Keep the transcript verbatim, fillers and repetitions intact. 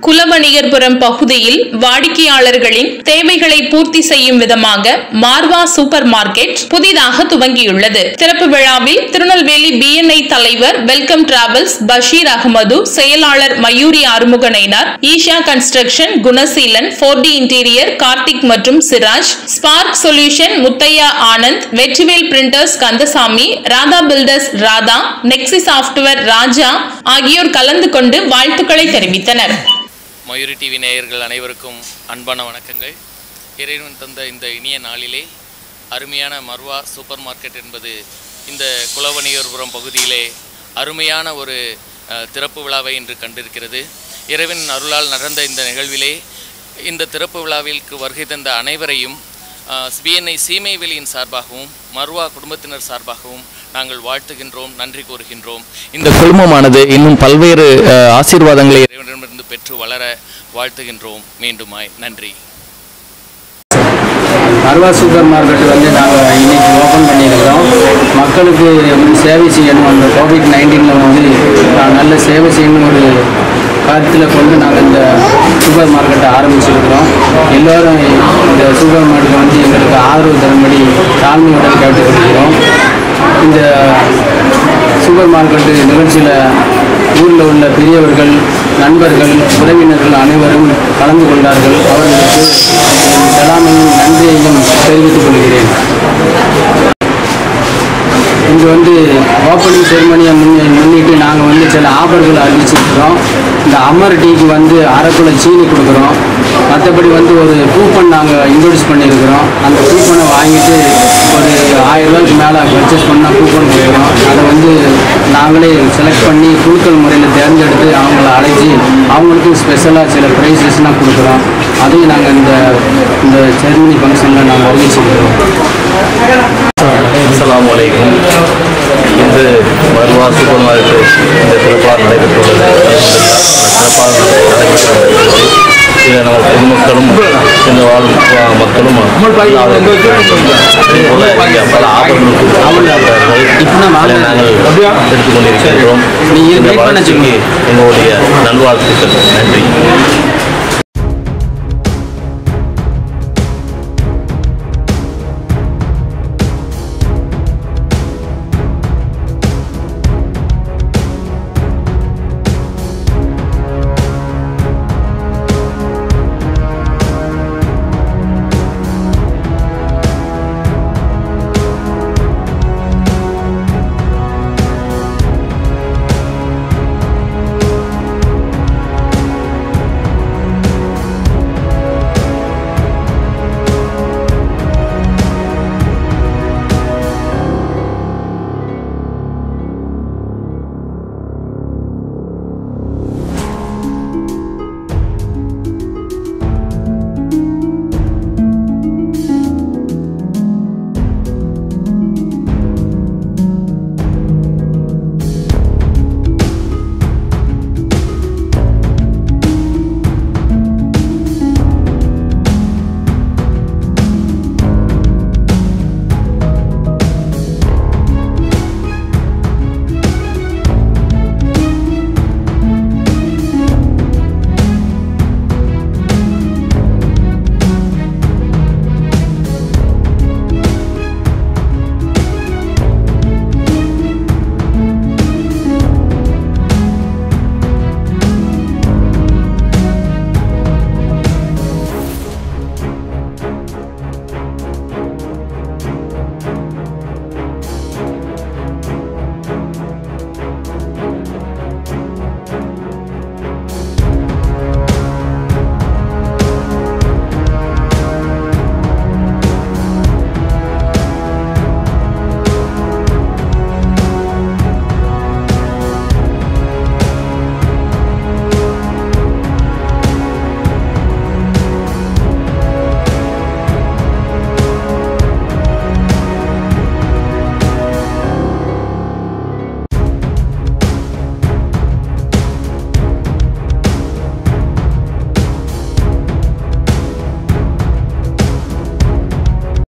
குலவணிகர்புரம் பகுதியில் வாடிக்கையாளர்களின் தேவைகளை பூர்த்தி செய்யும் விதமாக மார்வா சூப்பர் மார்க்கெட் புதிதாக துவங்கியுள்ளது. திறப்பு விழாவில் திருநெல்வேலி பிஎன்ஐ தலைவர் வெல்கம் டிராவல்ஸ் பஷீர் அகமது, செயலாளர் Mayuri Arumuga Nainar, Isha construction Gunaseelan, four D interior Karthik மற்றும் Siraj, spark solution Muthaiah Anand, Vetrivel printers Kandasamy, Radha builders Radha, Nexi software Raja ஆகியோர் கலந்து கொண்டு வாழ்த்துக்களை தெரிவித்தனர். மயூரி டிவி நேயர்கள் அனைவருக்கும் அன்பான வணக்கங்கள். இறைவன் தந்த இந்த இனிய நாளிலே அருமையான மர்வா சூப்பர் மார்க்கெட் என்பது இந்த குலவணிகர்புரம் பகுதியிலே அருமையான ஒரு திறப்பு விழாவை இன்று கண்டிருக்கிறது. இறைவன் அருளால் நடந்த இந்த நிகழ்விலே இந்த திறப்பு விழாவிற்கு வருகை தந்த அனைவரையும் பிஎன்ஐ சீமைவெளியின் சார்பாகவும் மர்வா குடும்பத்தினர் சார்பாகவும் நாங்கள் வாழ்த்துகின்றோம், நன்றி கூறுகின்றோம். இந்த குழுமமானது இன்னும் பல்வேறு ஆசீர்வாதங்களை இறைவனிடமிருந்து பெற்று வளர வாழ்த்துகின்றோம். மீண்டுமாய் நன்றி. மர்வா சூப்பர் மார்க்கெட் வந்து நாங்கள் இன்றைக்கி ஓப்பன் பண்ணியிருக்கிறோம். மக்களுக்கு சேவை செய்யணும், அந்த கோவிட் நைன்டீனில் வந்து நான் நல்ல சேவை செய்யணும் ஒரு கருத்தில் கொண்டு நாங்கள் இந்த சூப்பர் மார்க்கெட்டை ஆரம்பிச்சிருக்கிறோம். எல்லோரும் இந்த சூப்பர் மார்க்கெட்டை வந்து எங்களுக்கு ஆதரவு தரும்படி தாழ்மையுடன் கேட்டுக்கொள்கிறோம். இந்த சூப்பர் மார்க்கெட்டு நிகழ்ச்சியில் ஊரில் உள்ள பெரியவர்கள், நண்பர்கள், உறவினர்கள் அனைவரும் கலந்து கொண்டார்கள். அவர்களுக்கு சலாமையும் நன்றியையும் தெரிவித்துக் கொள்கிறேன். இங்கே வந்து ஓப்பனிங் செரிமனியை முன் முன்னிட்டு நாங்கள் வந்து சில ஆஃபர்கள் அறிவிச்சிருக்கிறோம். இந்த அமர் டீக்கு வந்து அரை கிலோ சீனி கொடுக்குறோம். மற்றபடி வந்து ஒரு கூப்பன் நாங்கள் இன்ட்ரோடியூஸ் பண்ணியிருக்கிறோம். அந்த கூப்பனை வாங்கிட்டு ஒரு ஆயிரம் ரூபாய்க்கு மேலே பர்ச்சேஸ் பண்ணால் கூப்பன் கொடுக்குறோம். அதை வந்து நாங்களே செலக்ட் பண்ணி குழுக்கள் முறையில் தேர்ந்தெடுத்து அவங்கள அழைச்சி அவங்களுக்கும் ஸ்பெஷலாக சில ப்ரைஸஸ்லாம் கொடுக்குறோம். அதையும் நாங்கள் இந்த இந்த செரிமனி ஃபங்க்ஷனில் நாங்கள் அறிவிச்சிருக்கிறோம். அஸ்ஸலாமு அலைக்கும். இன்று மர்வா சூப்பர் மார்க்கெட் இந்த சிறப்பாக நடைபெற்றுள்ளது. சிறப்பாக நடைபெற்று இதில் நம்ம பொதுமக்களும் இந்த வாழும் மக்களும் பல ஆதரவுகள் நாங்கள் எடுத்துக்கொண்டிருக்கிறோம். இந்த வளர்ச்சிக்கு எங்களுடைய நல்வாழ்த்துக்கள். நன்றி.